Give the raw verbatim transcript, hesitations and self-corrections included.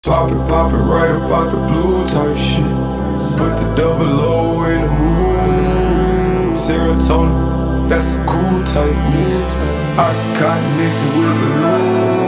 Pop it, pop it right about the blue type shit. Put the double O in the moon. Serotonin, that's a cool type mix. Oxycontin mixed with balloon.